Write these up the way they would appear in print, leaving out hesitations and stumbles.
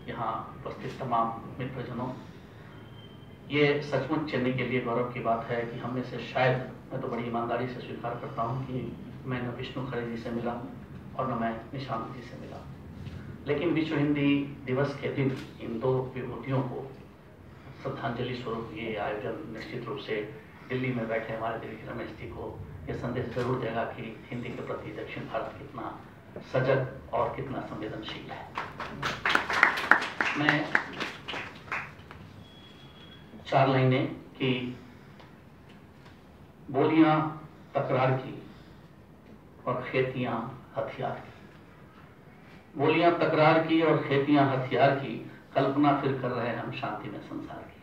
यहाँ उपस्थित तमाम मित्रजनों, ये सचमुच चेन्नई के लिए गौरव की बात है कि हम में से शायद, मैं तो बड़ी ईमानदारी से स्वीकार करता हूँ कि मैं न विष्णु खरे जी से मिला और न मैं निशांत जी से मिला, लेकिन विश्व हिंदी दिवस के दिन इन दो विभूतियों को श्रद्धांजलि स्वरूप ये आयोजन निश्चित रूप से दिल्ली में बैठे हमारे दिल्ली रमेश जी को ये संदेश जरूर देगा कि हिंदी के प्रति दक्षिण भारत कितना सजग और कितना संवेदनशील है। मैं 4 लाइनें कि बोलियां तकरार की और खेतियां हथियार की, बोलियां तकरार की और खेतियां हथियार की, कल्पना फिर कर रहे हैं हम शांति में संसार की।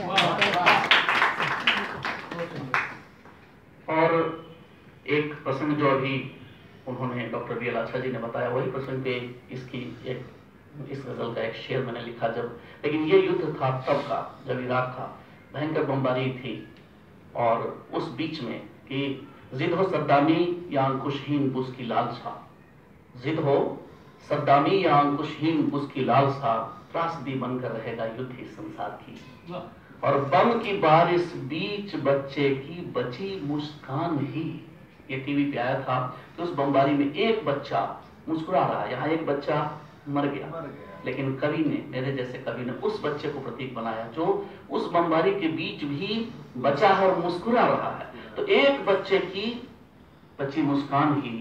और एक प्रसंग जो अभी उन्होंने डॉक्टर बी एल आचा जी ने बताया, वही प्रसंग पे इस गजल का एक शेर मैंने लिखा जब, लेकिन ये युद्ध था तब का जब इराक था, भयंकर बमबारी थी और उस बीच में कि जिद हो सद्दामी या अंकुशहीन बुस की लालसा, जिद हो सद्दामी या अंकुशहीन बुस की लालसा, त्रासदी बनकर रहेगा युद्ध इस संसार की, और बम की बारिश बीच बच्चे की बची मुस्कान ही। ये टीवी पे आया था कि उस बमबारी में एक बच्चा मुस्कुरा रहा, यहाँ एक बच्चा मर गया, लेकिन कवि ने, मेरे जैसे कवि ने उस बच्चे को प्रतीक बनाया जो उस बमबारी के बीच भी बचा है और मुस्कुरा रहा है। तो एक बच्चे की बची मुस्कान ही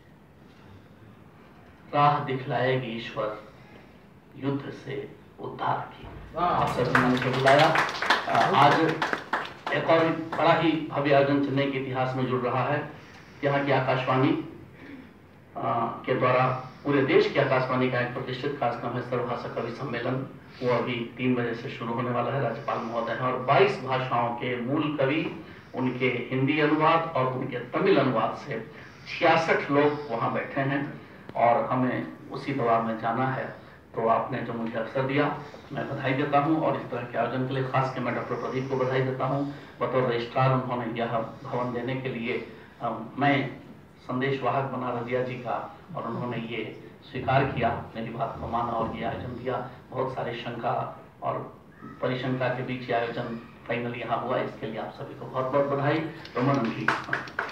राह दिखलाएगी ईश्वर युद्ध से उद्धार की। आप सभी ने मुझे बुलाया। आज एक और बड़ा ही भव्य आयोजन चेन्नई के इतिहास में जुड़ रहा है। यहाँ की आकाशवाणी के द्वारा पूरे देश की आकाशवाणी का एक प्रतिष्ठित कार्यक्रम है सर्वभाषा कवि सम्मेलन। वो अभी 3 बजे से शुरू होने वाला है। राज्यपाल महोदय हैं और 22 भाषाओं के मूल कवि, उनके हिंदी अनुवाद और उनके तमिल अनुवाद से 66 लोग वहाँ बैठे हैं और हमें उसी दौरान में जाना है। तो आपने जो मुझे अवसर दिया, मैं बधाई देता हूं और इस तरह के आयोजन के लिए खास कर मैं डॉक्टर प्रदीप को बधाई देता हूं। बतौर रजिस्ट्रार उन्होंने यह भवन देने के लिए मैं संदेश वाहक बना रजिया जी का, और उन्होंने ये स्वीकार किया, मेरी बात को माना और ये आयोजन दिया। बहुत सारे शंका और परिशंका के बीच ये आयोजन फाइनल यहाँ हुआ, इसके लिए आप सभी को बहुत बहुत बधाई। रमन जी।